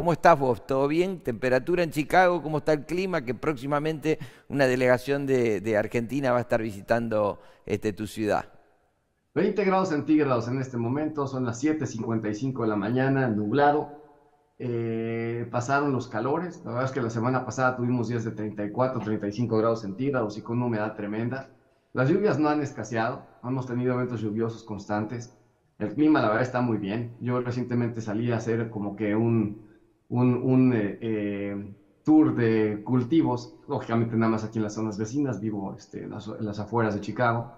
¿Cómo estás vos? ¿Todo bien? ¿Temperatura en Chicago? ¿Cómo está el clima? Que próximamente una delegación de Argentina va a estar visitando tu ciudad. 20 grados centígrados en este momento, son las 7:55 de la mañana, nublado. Pasaron los calores, la verdad es que la semana pasada tuvimos días de 34, 35 grados centígrados y con una humedad tremenda. Las lluvias no han escaseado, hemos tenido eventos lluviosos constantes. El clima, la verdad, está muy bien. Yo recientemente salí a hacer como que un tour de cultivos, lógicamente nada más aquí en las zonas vecinas, vivo en las afueras de Chicago.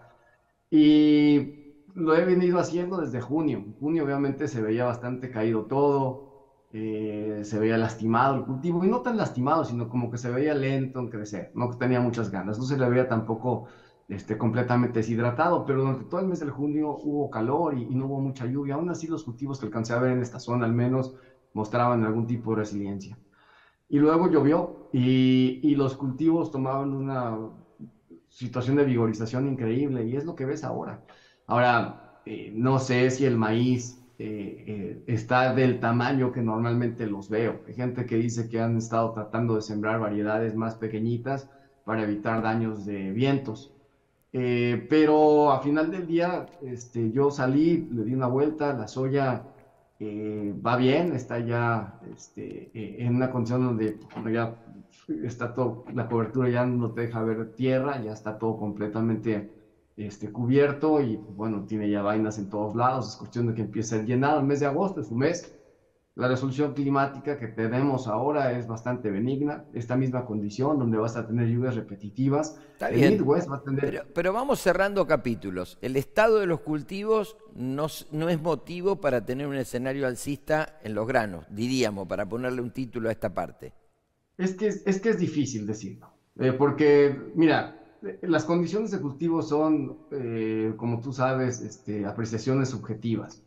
Y lo he venido haciendo desde junio. En junio obviamente se veía bastante caído todo, se veía lastimado el cultivo, y no tan lastimado, sino como que se veía lento en crecer, no tenía muchas ganas, no se le veía tampoco completamente deshidratado, pero durante todo el mes de junio hubo calor y no hubo mucha lluvia. Aún así los cultivos que alcancé a ver en esta zona al menos mostraban algún tipo de resiliencia. Y luego llovió y los cultivos tomaban una situación de vigorización increíble, y es lo que ves ahora. Ahora, no sé si el maíz está del tamaño que normalmente los veo. Hay gente que dice que han estado tratando de sembrar variedades más pequeñitas para evitar daños de vientos. Pero a final del día, yo salí, le di una vuelta, la soya va bien, está ya en una condición donde bueno, ya está todo, la cobertura ya no te deja ver tierra, ya está todo completamente cubierto y bueno, tiene ya vainas en todos lados. Es cuestión de que empiece el llenado. El mes de agosto es un mes. La resolución climática que tenemos ahora es bastante benigna, esta misma condición donde vas a tener lluvias repetitivas. Está El bien, Midwest va a tener. pero vamos cerrando capítulos. El estado de los cultivos no es motivo para tener un escenario alcista en los granos, diríamos, para ponerle un título a esta parte. Es que es difícil decirlo, porque mira, las condiciones de cultivo son, como tú sabes, apreciaciones subjetivas.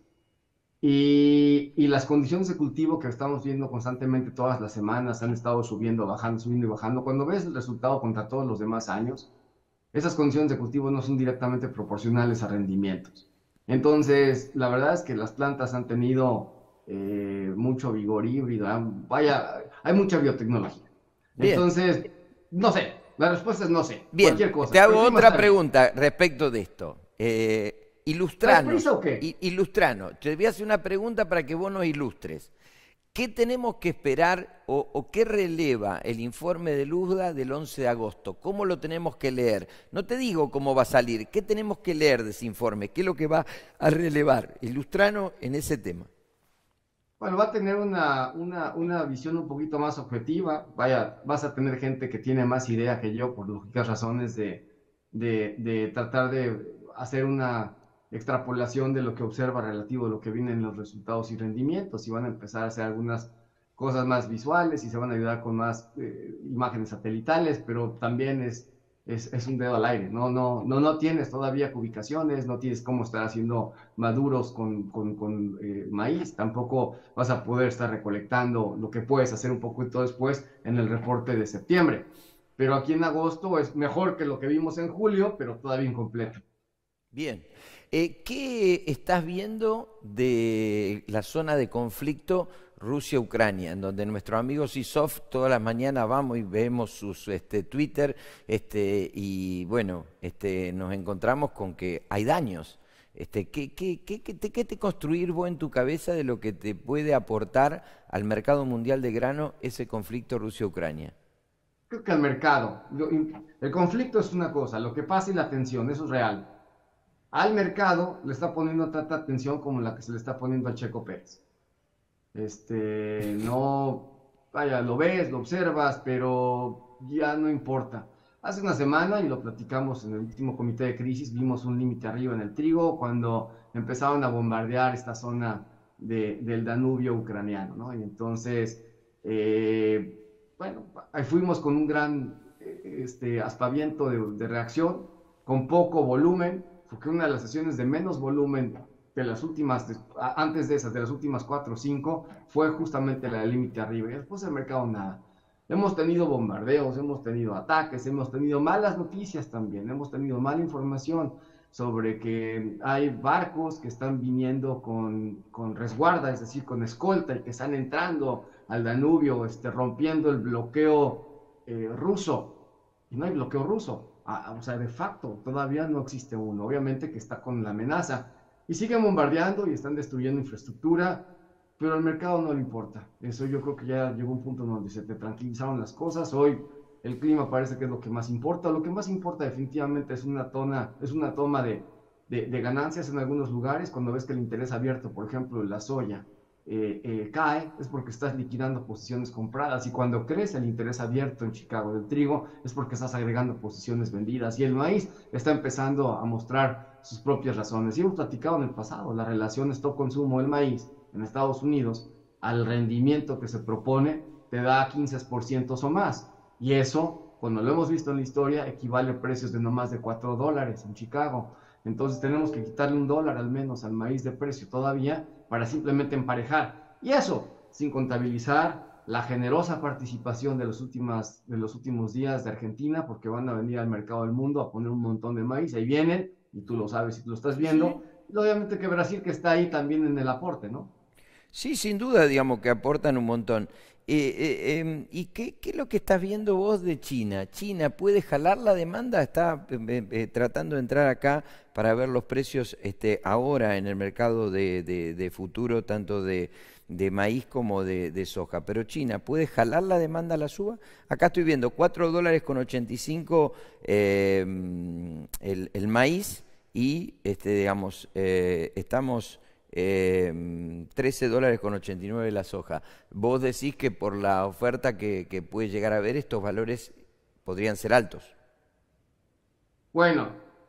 Y las condiciones de cultivo que estamos viendo constantemente todas las semanas han estado subiendo, bajando, subiendo y bajando. Cuando ves el resultado contra todos los demás años, esas condiciones de cultivo no son directamente proporcionales a rendimientos. Entonces, la verdad es que las plantas han tenido mucho vigor híbrido, vaya, hay mucha biotecnología. Bien, Entonces, no sé, la respuesta es no sé, bien. cualquier cosa, Te pero el hago clima otra está bien. pregunta respecto de esto. ¿Traes prisa Ilustranos, o qué? ilustranos. Te voy a hacer una pregunta para que vos nos ilustres. ¿Qué tenemos que esperar o qué releva el informe de Luzda del 11 de agosto? ¿Cómo lo tenemos que leer? No te digo cómo va a salir, ¿qué tenemos que leer de ese informe? ¿Qué es lo que va a relevar? Ilustranos en ese tema. Bueno, va a tener una visión un poquito más objetiva. Vaya, vas a tener gente que tiene más idea que yo, por lógicas razones, de tratar de hacer una extrapolación de lo que observa relativo a lo que vienen los resultados y rendimientos. Y van a empezar a hacer algunas cosas más visuales y se van a ayudar con más imágenes satelitales, pero también es un dedo al aire. No tienes todavía ubicaciones, no tienes cómo estar haciendo maduros con maíz, tampoco vas a poder estar recolectando lo que puedes hacer un poquito después en el reporte de septiembre. Pero aquí en agosto es mejor que lo que vimos en julio, pero todavía incompleto. Bien. ¿Qué estás viendo de la zona de conflicto Rusia-Ucrania, en donde nuestros amigos ISOF todas las mañanas vamos y vemos sus Twitter y bueno, nos encontramos con que hay daños? ¿Qué te construir vos en tu cabeza de lo que te puede aportar al mercado mundial de grano ese conflicto Rusia-Ucrania? Creo que el mercado, el conflicto es una cosa, lo que pasa y la tensión, eso es real. Al mercado le está poniendo tanta atención como la que se le está poniendo al Checo Pérez. No, vaya, lo ves, lo observas, pero ya no importa. Hace una semana, y lo platicamos en el último comité de crisis, vimos un límite arriba en el trigo cuando empezaron a bombardear esta zona del Danubio ucraniano, ¿no? Y entonces, bueno, ahí fuimos con un gran aspaviento de reacción, con poco volumen, porque una de las sesiones de menos volumen de las últimas, antes de esas, de las últimas 4 o 5, fue justamente la del límite arriba. Y después del mercado nada. Hemos tenido bombardeos, hemos tenido ataques, hemos tenido malas noticias también, hemos tenido mala información sobre que hay barcos que están viniendo con resguarda, es decir, con escolta, y que están entrando al Danubio, rompiendo el bloqueo ruso. Y no hay bloqueo ruso. O sea, de facto, todavía no existe uno. Obviamente que está con la amenaza. Y siguen bombardeando y están destruyendo infraestructura, pero al mercado no le importa. Eso yo creo que ya llegó un punto donde se te tranquilizaron las cosas. Hoy el clima parece que es lo que más importa. Lo que más importa definitivamente es una toma de ganancias en algunos lugares. Cuando ves que el interés abierto, por ejemplo, la soya, cae, es porque estás liquidando posiciones compradas. Y cuando crece el interés abierto en Chicago del trigo, es porque estás agregando posiciones vendidas. Y el maíz está empezando a mostrar sus propias razones. Y hemos platicado en el pasado, la relación stock-consumo del maíz en Estados Unidos al rendimiento que se propone te da 15% o más. Y eso, cuando lo hemos visto en la historia, equivale a precios de no más de $4 en Chicago. Entonces tenemos que quitarle $1 al menos al maíz de precio todavía para simplemente emparejar. Y eso, sin contabilizar la generosa participación de los últimos días de Argentina, porque van a venir al mercado del mundo a poner un montón de maíz. Ahí vienen, y tú lo sabes y tú lo estás Sí, sí. viendo. Y obviamente que Brasil que está ahí también en el aporte, ¿no? Sí, sin duda, digamos que aportan un montón. ¿Y qué es lo que estás viendo vos de China? ¿China puede jalar la demanda? Está tratando de entrar acá para ver los precios ahora en el mercado de futuro, tanto de maíz como de soja. Pero China, ¿puede jalar la demanda a la suba? Acá estoy viendo $4,85 el maíz y digamos, estamos $13,89 la soja. Vos decís que por la oferta que puede llegar a haber, estos valores podrían ser altos. Bueno,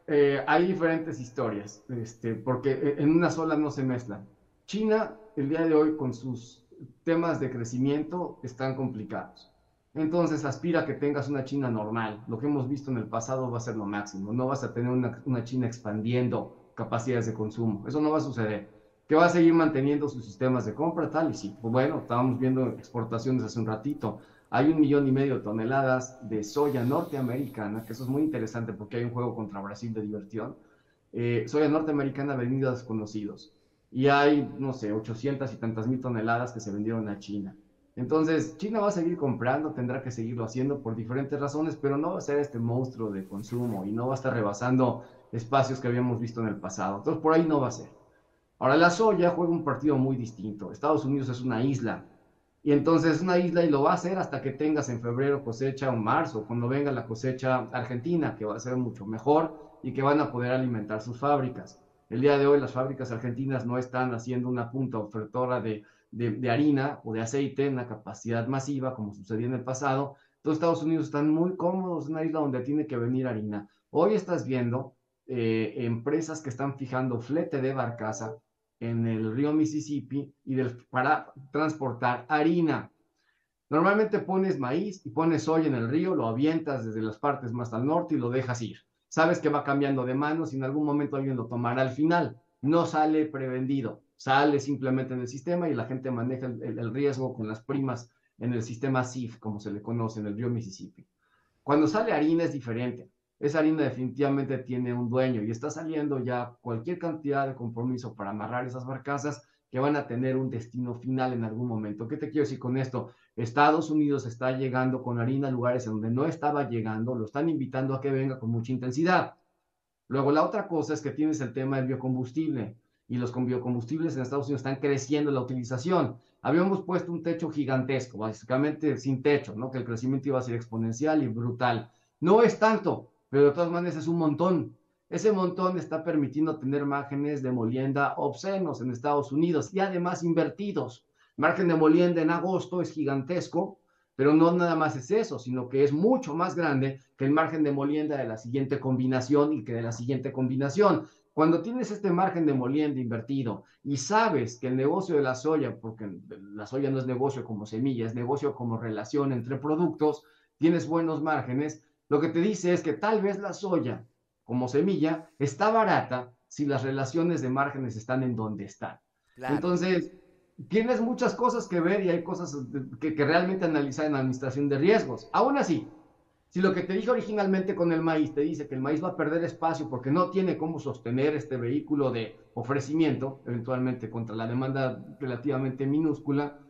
hay diferentes historias, porque en una sola no se mezclan. China, el día de hoy, con sus temas de crecimiento, están complicados. Entonces aspira a que tengas una China normal. Lo que hemos visto en el pasado va a ser lo máximo. No vas a tener una China expandiendo capacidades de consumo. Eso no va a suceder. Que va a seguir manteniendo sus sistemas de compra, tal y sí. Pues bueno, estábamos viendo exportaciones hace un ratito. Hay 1,5 millones de toneladas de soya norteamericana, que eso es muy interesante porque hay un juego contra Brasil de diversión. Soya norteamericana vendida a desconocidos. Y hay, no sé, 800 y tantas mil toneladas que se vendieron a China. Entonces, China va a seguir comprando, tendrá que seguirlo haciendo por diferentes razones, pero no va a ser este monstruo de consumo y no va a estar rebasando espacios que habíamos visto en el pasado. Entonces, por ahí no va a ser. Ahora, la soya juega un partido muy distinto. Estados Unidos es una isla. Y entonces es una isla y lo va a hacer hasta que tengas en febrero cosecha o marzo, cuando venga la cosecha argentina, que va a ser mucho mejor y que van a poder alimentar sus fábricas. El día de hoy las fábricas argentinas no están haciendo una punta ofertora de harina o de aceite en una capacidad masiva como sucedía en el pasado. Entonces Estados Unidos están muy cómodos en una isla donde tiene que venir harina. Hoy estás viendo empresas que están fijando flete de barcaza en el río Mississippi para transportar harina. Normalmente pones maíz y pones soya en el río, lo avientas desde las partes más al norte y lo dejas ir. Sabes que va cambiando de manos y en algún momento alguien lo tomará al final. No sale prevendido, sale simplemente en el sistema y la gente maneja el riesgo con las primas en el sistema SIF, como se le conoce en el río Mississippi. Cuando sale harina es diferente. Esa harina definitivamente tiene un dueño y está saliendo ya cualquier cantidad de compromiso para amarrar esas barcazas que van a tener un destino final en algún momento. ¿Qué te quiero decir con esto? Estados Unidos está llegando con harina a lugares en donde no estaba llegando, lo están invitando a que venga con mucha intensidad. Luego, la otra cosa es que tienes el tema del biocombustible y los biocombustibles en Estados Unidos están creciendo la utilización. Habíamos puesto un techo gigantesco, básicamente sin techo, ¿no? Que el crecimiento iba a ser exponencial y brutal. No es tanto, pero de todas maneras es un montón. Ese montón está permitiendo tener márgenes de molienda obscenos en Estados Unidos y además invertidos. Margen de molienda en agosto es gigantesco, pero no nada más es eso, sino que es mucho más grande que el margen de molienda de la siguiente combinación y que de la siguiente combinación. Cuando tienes este margen de molienda invertido y sabes que el negocio de la soya, porque la soya no es negocio como semilla, es negocio como relación entre productos, tienes buenos márgenes, lo que te dice es que tal vez la soya como semilla está barata si las relaciones de márgenes están en donde están. Claro. Entonces, tienes muchas cosas que ver y hay cosas que realmente analizar en la administración de riesgos. Aún así, si lo que te dije originalmente con el maíz te dice que el maíz va a perder espacio porque no tiene cómo sostener este vehículo de ofrecimiento, eventualmente contra la demanda relativamente minúscula,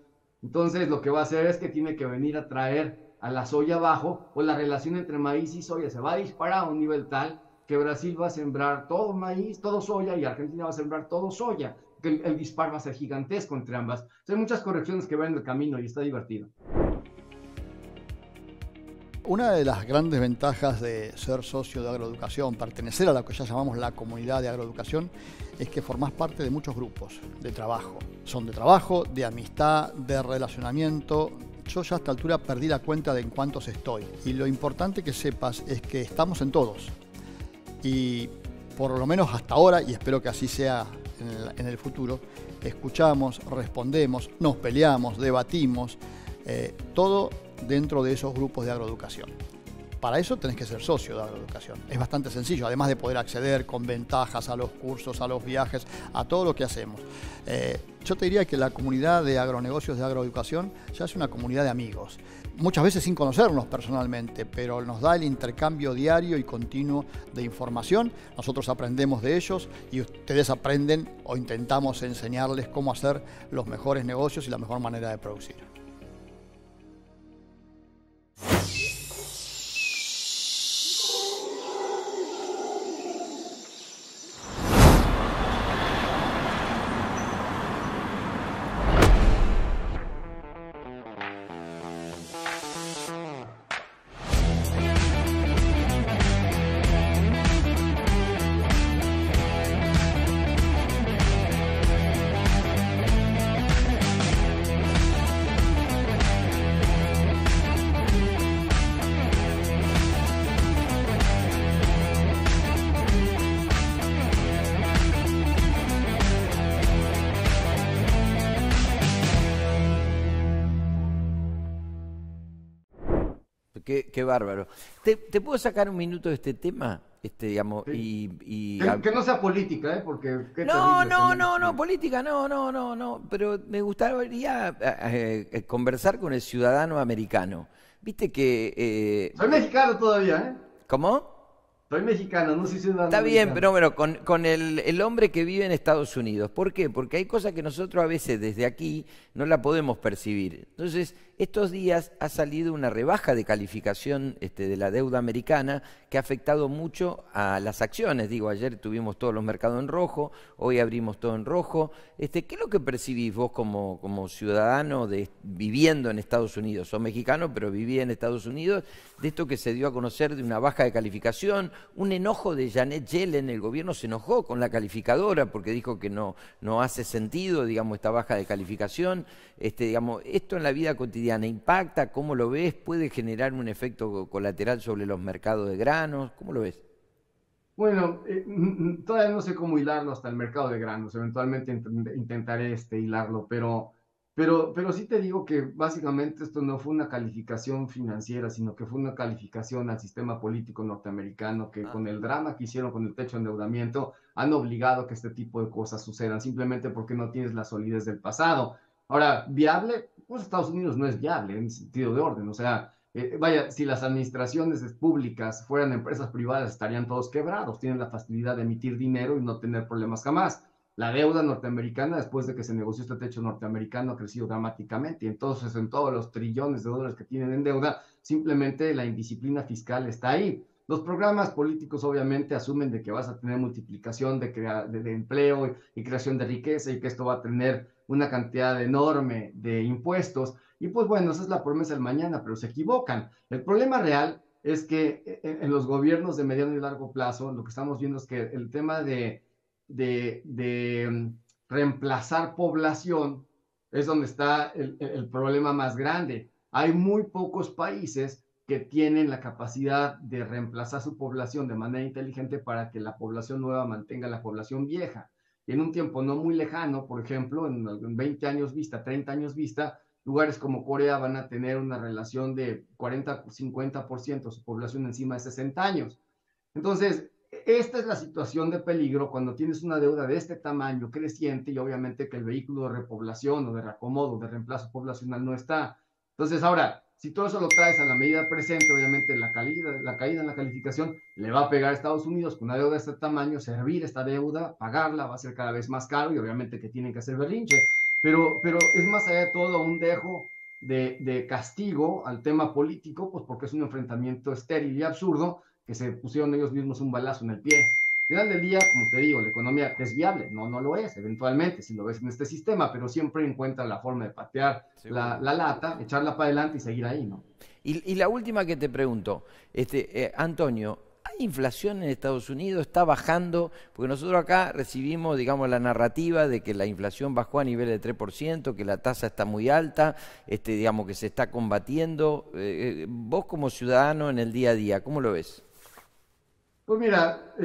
Entonces, lo que va a hacer es que tiene que venir a traer a la soya abajo, o la relación entre maíz y soya se va a disparar a un nivel tal que Brasil va a sembrar todo maíz, todo soya, y Argentina va a sembrar todo soya. Que el dispar va a ser gigantesco entre ambas. Entonces, hay muchas correcciones que van en el camino y está divertido. Una de las grandes ventajas de ser socio de agroeducación, pertenecer a lo que ya llamamos la comunidad de agroeducación, es que formás parte de muchos grupos de trabajo. Son de trabajo, de amistad, de relacionamiento. Yo ya a esta altura perdí la cuenta de en cuántos estoy. Y lo importante que sepas es que estamos en todos. Y por lo menos hasta ahora, y espero que así sea en el futuro, escuchamos, respondemos, nos peleamos, debatimos, todo dentro de esos grupos de agroeducación. Para eso tenés que ser socio de agroeducación. Es bastante sencillo, además de poder acceder con ventajas a los cursos, a los viajes, a todo lo que hacemos. Yo te diría que la comunidad de agronegocios de agroeducación ya es una comunidad de amigos. Muchas veces sin conocernos personalmente, pero nos da el intercambio diario y continuo de información. Nosotros aprendemos de ellos y ustedes aprenden o intentamos enseñarles cómo hacer los mejores negocios y la mejor manera de producir. Qué bárbaro. ¿Te puedo sacar un minuto de este tema? Digamos, Sí. Que no sea política, ¿eh? Porque qué No, terrible no, tener no, no, que... política, no, pero me gustaría conversar con el ciudadano americano. Viste que... Soy mexicano todavía, ¿eh? ¿Cómo? Soy mexicano, no soy ciudadano Está bien, americano. pero bueno, con el hombre que vive en Estados Unidos. ¿Por qué? Porque hay cosas que nosotros a veces desde aquí no la podemos percibir. Entonces, estos días ha salido una rebaja de calificación de la deuda americana que ha afectado mucho a las acciones. Digo, ayer tuvimos todos los mercados en rojo, hoy abrimos todo en rojo. ¿Qué es lo que percibís vos como ciudadano viviendo en Estados Unidos? Sos mexicano, pero vivía en Estados Unidos, de esto que se dio a conocer de una baja de calificación, un enojo de Janet Yellen. El gobierno se enojó con la calificadora porque dijo que no hace sentido, digamos, esta baja de calificación. Digamos, esto en la vida cotidiana impacta, ¿cómo lo ves? ¿Puede generar un efecto colateral sobre los mercados de granos? ¿Cómo lo ves? Bueno, todavía no sé cómo hilarlo hasta el mercado de granos. Eventualmente intentaré hilarlo, pero sí te digo que básicamente esto no fue una calificación financiera, sino que fue una calificación al sistema político norteamericano que Ah, con el drama que hicieron con el techo de endeudamiento han obligado que este tipo de cosas sucedan simplemente porque no tienes la solidez del pasado. Ahora, ¿viable? Pues Estados Unidos no es viable en sentido de orden. O sea, vaya, si las administraciones públicas fueran empresas privadas, estarían todos quebrados. Tienen la facilidad de emitir dinero y no tener problemas jamás. La deuda norteamericana, después de que se negoció este techo norteamericano, ha crecido dramáticamente. Y entonces, en todos los trillones de dólares que tienen en deuda, simplemente la indisciplina fiscal está ahí. Los programas políticos obviamente asumen de que vas a tener multiplicación de empleo y creación de riqueza y que esto va a tener una cantidad enorme de impuestos. Y pues bueno, esa es la promesa del mañana, pero se equivocan. El problema real es que en los gobiernos de mediano y largo plazo, lo que estamos viendo es que el tema de reemplazar población es donde está el problema más grande. Hay muy pocos países que tienen la capacidad de reemplazar su población de manera inteligente para que la población nueva mantenga la población vieja. Y en un tiempo no muy lejano, por ejemplo, en 20 años vista, 30 años vista, lugares como Corea van a tener una relación de 40-50% de su población encima de 60 años. Entonces, esta es la situación de peligro cuando tienes una deuda de este tamaño creciente y obviamente que el vehículo de repoblación o de reacomodo, de reemplazo poblacional no está. Entonces, ahora, si todo eso lo traes a la medida presente, obviamente la caída en la calificación le va a pegar a Estados Unidos con una deuda de este tamaño, servir esta deuda, pagarla, va a ser cada vez más caro y obviamente que tienen que hacer berrinche. pero es más allá de todo un dejo de castigo al tema político, pues porque es un enfrentamiento estéril y absurdo que se pusieron ellos mismos un balazo en el pie. Al final del día, como te digo, la economía es viable, no lo es, eventualmente, si lo ves en este sistema, pero siempre encuentra la forma de patear la lata, echarla para adelante y seguir ahí, ¿no? Y la última que te pregunto, Antonio, ¿hay inflación en Estados Unidos? ¿Está bajando? Porque nosotros acá recibimos, digamos, la narrativa de que la inflación bajó a nivel de 3%, que la tasa está muy alta, digamos, que se está combatiendo. Vos como ciudadano en el día a día, ¿cómo lo ves? Pues mira,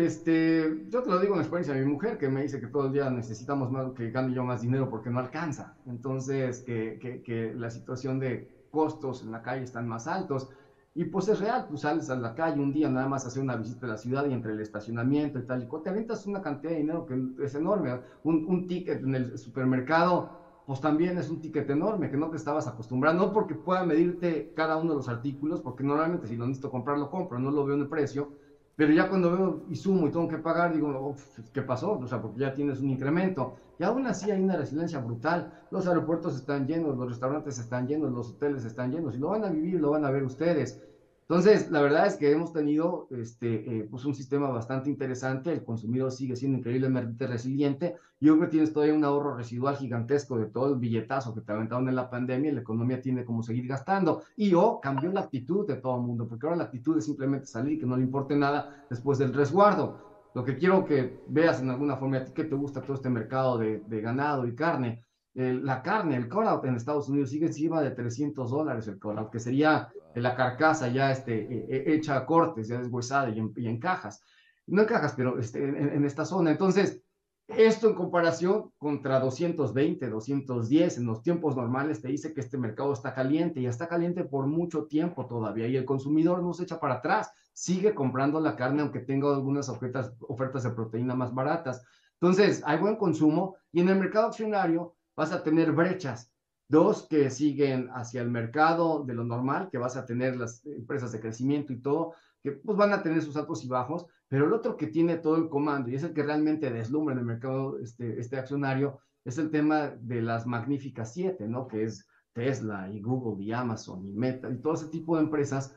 yo te lo digo en experiencia de mi mujer, que me dice que todo el día necesitamos más, que gane yo más dinero porque no alcanza. Entonces, que la situación de costos en la calle están más altos. Y pues es real, tú sales a la calle un día nada más a hacer una visita a la ciudad y entre el estacionamiento y tal, y te aventas una cantidad de dinero que es enorme. Un ticket en el supermercado, pues también es un ticket enorme que no te estabas acostumbrando, no porque pueda medirte cada uno de los artículos, porque normalmente si lo necesito comprar, lo compro, no lo veo en el precio, pero ya cuando veo y sumo y tengo que pagar, digo, oh, ¿qué pasó? O sea, porque ya tienes un incremento. Y aún así hay una resiliencia brutal. Los aeropuertos están llenos, los restaurantes están llenos, los hoteles están llenos, y lo van a vivir, lo van a ver ustedes. Entonces, la verdad es que hemos tenido pues un sistema bastante interesante, el consumidor sigue siendo increíblemente resiliente, y yo creo que tienes todavía un ahorro residual gigantesco de todo el billetazo que te aventaron en la pandemia, y la economía tiene como seguir gastando, cambió la actitud de todo el mundo, porque ahora la actitud es simplemente salir y que no le importe nada después del resguardo. Lo que quiero que veas en alguna forma, a ti que te gusta todo este mercado de ganado y carne, la carne, el cutout en Estados Unidos sigue encima de $300 el cutout, que sería la carcasa ya hecha a cortes, ya deshuesada y en cajas. No en cajas, pero en esta zona. Entonces, esto en comparación contra 220, 210 en los tiempos normales te dice que este mercado está caliente y está caliente por mucho tiempo todavía y el consumidor no se echa para atrás, sigue comprando la carne aunque tenga algunas ofertas de proteína más baratas. Entonces, hay buen consumo y en el mercado accionario vas a tener brechas. Dos que siguen hacia el mercado de lo normal, que vas a tener las empresas de crecimiento y todo, que pues van a tener sus altos y bajos, pero el otro que tiene todo el comando y es el que realmente deslumbra en el mercado accionario es el tema de las magníficas siete, ¿no? Que es Tesla y Google y Amazon y Meta y todo ese tipo de empresas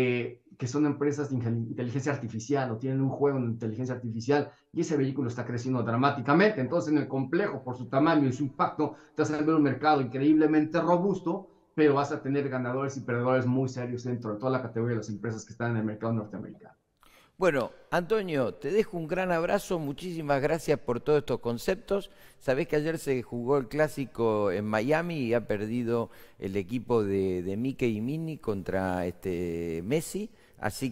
que son empresas de inteligencia artificial o tienen un juego en inteligencia artificial y ese vehículo está creciendo dramáticamente. Entonces, en el complejo, por su tamaño y su impacto, te vas a ver un mercado increíblemente robusto, pero vas a tener ganadores y perdedores muy serios dentro de toda la categoría de las empresas que están en el mercado norteamericano. Bueno, Antonio, te dejo un gran abrazo, muchísimas gracias por todos estos conceptos. Sabés que ayer se jugó el clásico en Miami y ha perdido el equipo de Mickey y Minnie contra Messi, así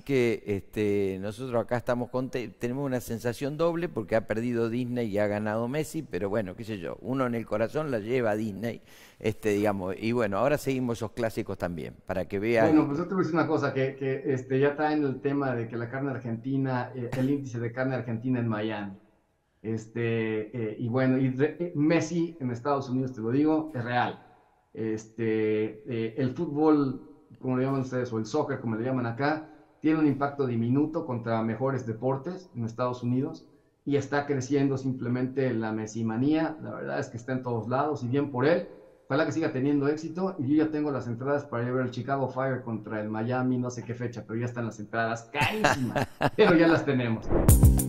que nosotros acá estamos tenemos una sensación doble porque ha perdido Disney y ha ganado Messi, pero bueno, qué sé yo, uno en el corazón la lleva a Disney, digamos, y bueno, ahora seguimos esos clásicos también, para que vean. Bueno, pues yo te voy a decir una cosa, que ya está en el tema de que la carne argentina, el índice de carne argentina en Miami, y bueno, Messi en Estados Unidos, te lo digo, es real. El fútbol, como le llaman ustedes, o el soccer, como le llaman acá, tiene un impacto diminuto contra mejores deportes en Estados Unidos y está creciendo simplemente la mesimanía. La verdad es que está en todos lados y bien por él. Ojalá que siga teniendo éxito y yo ya tengo las entradas para ir a ver el Chicago Fire contra el Miami, no sé qué fecha, pero ya están las entradas carísimas, pero ya las tenemos.